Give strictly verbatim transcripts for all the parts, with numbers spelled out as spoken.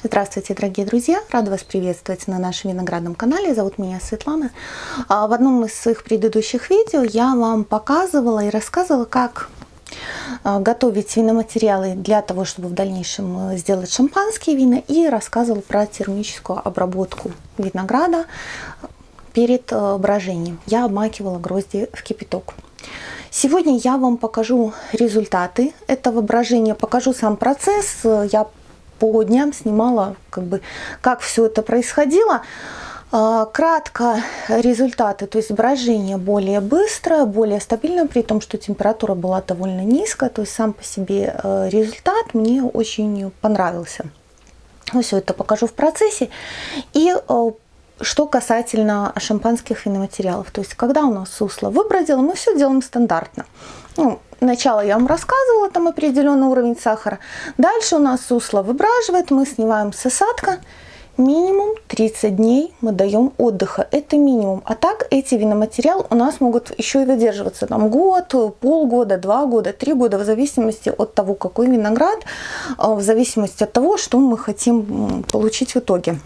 Здравствуйте, дорогие друзья! Рада вас приветствовать на нашем виноградном канале. Зовут меня Светлана. В одном из своих предыдущих видео я вам показывала и рассказывала, как готовить виноматериалы для того, чтобы в дальнейшем сделать шампанские вина, и рассказывала про термическую обработку винограда перед брожением. Я обмакивала грозди в кипяток. Сегодня я вам покажу результаты этого брожения, покажу сам процесс. Я по дням снимала, как бы, как все это происходило. Кратко результаты, то есть брожение более быстрое, более стабильное, при том, что температура была довольно низкая, то есть сам по себе результат мне очень понравился. Все это покажу в процессе. И что касательно шампанских виноматериалов, то есть когда у нас сусло выбродило, мы все делаем стандартно. Ну, Сначала я вам рассказывала, там определенный уровень сахара. Дальше у нас сусло выбраживает, мы снимаем с осадка. Минимум тридцать дней мы даем отдыха. Это минимум. А так эти виноматериалы у нас могут еще и выдерживаться там год, полгода, два года, три года, в зависимости от того, какой виноград, в зависимости от того, что мы хотим получить в итоге.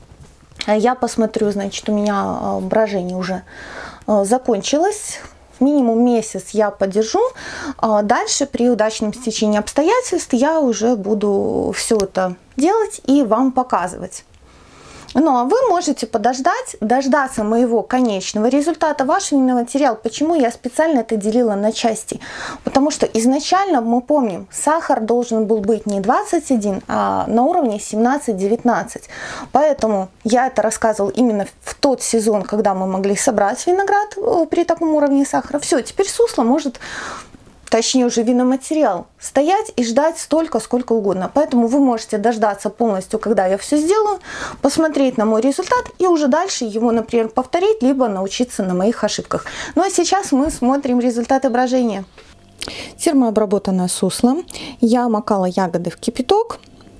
Я посмотрю, значит, у меня брожение уже закончилось. Минимум месяц я подержу. Дальше при удачном стечении обстоятельств я уже буду все это делать и вам показывать. Ну а вы можете подождать, дождаться моего конечного результата. Ваш виноматериал, почему я специально это делила на части? Потому что изначально, мы помним, сахар должен был быть не двадцать один, а на уровне семнадцать-девятнадцать. Поэтому я это рассказывала именно в тот сезон, когда мы могли собрать виноград при таком уровне сахара. Все, теперь сусло может... Точнее уже виноматериал, стоять и ждать столько, сколько угодно. Поэтому вы можете дождаться полностью, когда я все сделаю, посмотреть на мой результат и уже дальше его, например, повторить, либо научиться на моих ошибках. Ну а сейчас мы смотрим результаты брожения. Термообработанное сусло. Я макала ягоды в кипяток.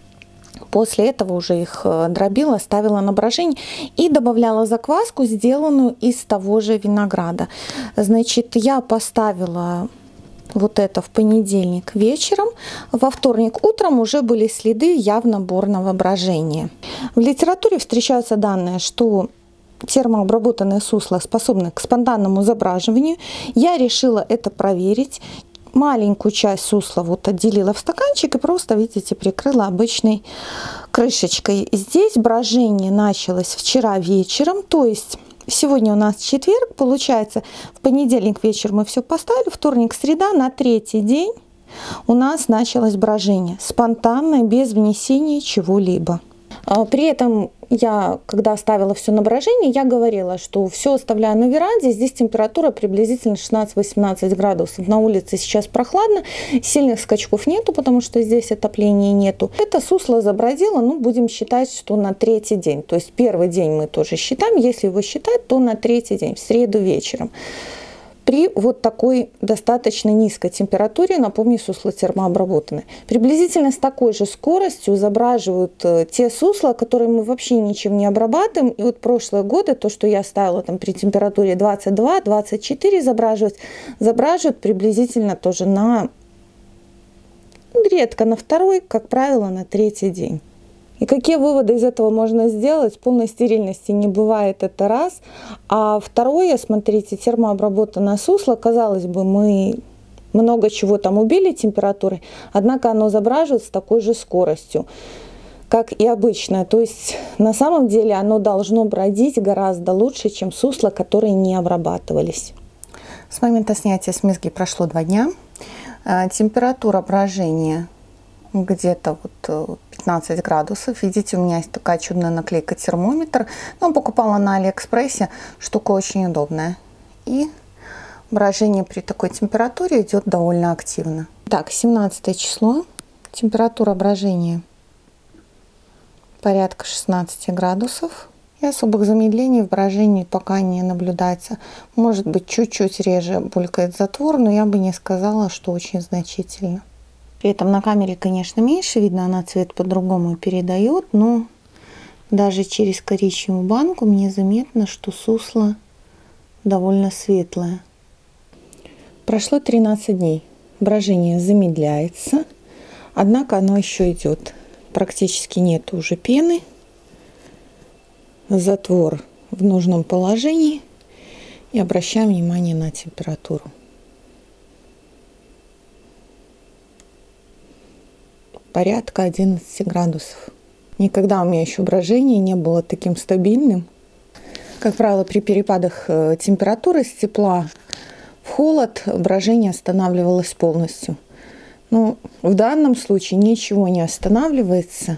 После этого уже их дробила, ставила на брожение и добавляла закваску, сделанную из того же винограда. Значит, я поставила... Вот это в понедельник вечером. Во вторник утром уже были следы явно борного брожения. В литературе встречаются данные, что термообработанные сусла способны к спонтанному забраживанию. Я решила это проверить. Маленькую часть сусла вот отделила в стаканчик и просто, видите, прикрыла обычной крышечкой. Здесь брожение началось вчера вечером, то есть... Сегодня у нас четверг, получается, в понедельник вечер мы все поставили, вторник, среда, на третий день у нас началось брожение. Спонтанное, без внесения чего-либо. При этом я, когда ставила все на брожение, я говорила, что все оставляю на веранде. Здесь температура приблизительно шестнадцать-восемнадцать градусов. На улице сейчас прохладно, сильных скачков нету, потому что здесь отопления нету. Это сусло забродило, ну, будем считать, что на третий день. То есть первый день мы тоже считаем. Если его считать, то на третий день, в среду вечером. При вот такой достаточно низкой температуре, напомню, сусло термообработанное. Приблизительно с такой же скоростью забраживают те сусла, которые мы вообще ничем не обрабатываем. И вот прошлые годы, то, что я ставила там при температуре двадцать два — двадцать четыре забраживать, забраживают приблизительно тоже на, редко на второй, как правило, на третий день. И какие выводы из этого можно сделать? Полной стерильности не бывает, это раз. А второе, смотрите, термообработанное сусло, казалось бы, мы много чего там убили температурой, однако оно забраживает с такой же скоростью, как и обычное. То есть на самом деле оно должно бродить гораздо лучше, чем сусла, которые не обрабатывались. С момента снятия с мезги прошло два дня. Температура брожения где-то вот пятнадцать градусов. Видите, у меня есть такая чудная наклейка термометр. Но покупала на Алиэкспрессе. Штука очень удобная. И брожение при такой температуре идет довольно активно. Так, семнадцатое число. Температура брожения порядка шестнадцати градусов. И особых замедлений в брожении пока не наблюдается. Может быть, чуть-чуть реже булькает затвор, но я бы не сказала, что очень значительно. При этом на камере, конечно, меньше видно, она цвет по-другому передает, но даже через коричневую банку мне заметно, что сусло довольно светлое. Прошло тринадцать дней. Брожение замедляется, однако оно еще идет. практически нет уже пены. Затвор в нужном положении. И обращаем внимание на температуру. Порядка одиннадцати градусов. Никогда у меня еще брожение не было таким стабильным. Как правило, при перепадах температуры с тепла в холод брожение останавливалось полностью. Но в данном случае ничего не останавливается.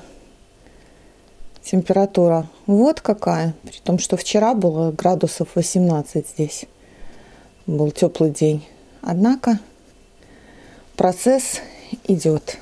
Температура вот какая. При том, что вчера было градусов восемнадцать здесь. Был теплый день. Однако процесс идет.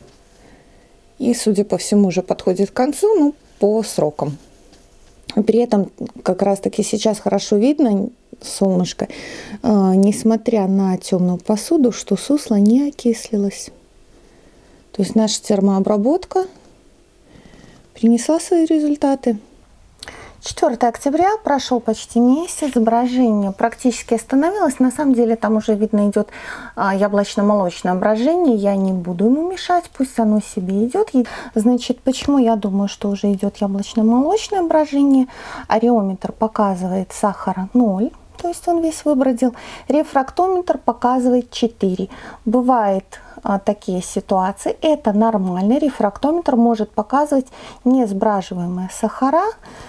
И, судя по всему, уже подходит к концу, ну, по срокам. При этом как раз-таки сейчас хорошо видно солнышко, э, несмотря на темную посуду, что сусло не окислилось. То есть наша термообработка принесла свои результаты. четвёртое октября, прошел почти месяц, брожение практически остановилось. На самом деле там уже видно идет яблочно-молочное брожение. Я не буду ему мешать, пусть оно себе идет. Значит, почему я думаю, что уже идет яблочно-молочное брожение? Ареометр показывает сахара ноль, то есть он весь выбродил. Рефрактометр показывает четыре. Бывает такие ситуации, это нормально. Рефрактометр может показывать несбраживаемые сахара.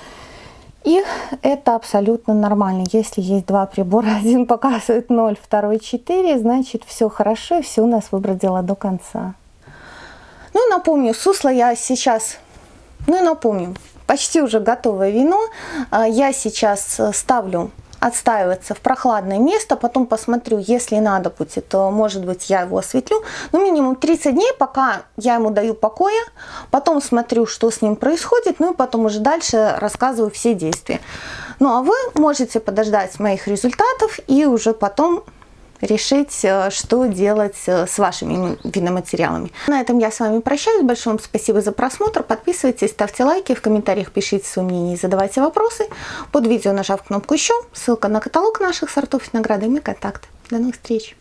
И это абсолютно нормально. Если есть два прибора, один показывает ноль, второй четыре, значит все хорошо, и все у нас выбродило до конца. Ну и напомню, сусло я сейчас, ну и напомню, почти уже готовое вино. Я сейчас ставлю отстаиваться в прохладное место, потом посмотрю, если надо будет, то, может быть, я его осветлю. Ну, минимум тридцать дней, пока я ему даю покоя, потом смотрю, что с ним происходит, ну и потом уже дальше рассказываю все действия. Ну, а вы можете подождать моих результатов и уже потом решить, что делать с вашими виноматериалами. На этом я с вами прощаюсь. Большое вам спасибо за просмотр. Подписывайтесь, ставьте лайки, в комментариях пишите свои мнения и задавайте вопросы. Под видео нажав кнопку «Еще», ссылка на каталог наших сортов винограда и мои контакты. До новых встреч!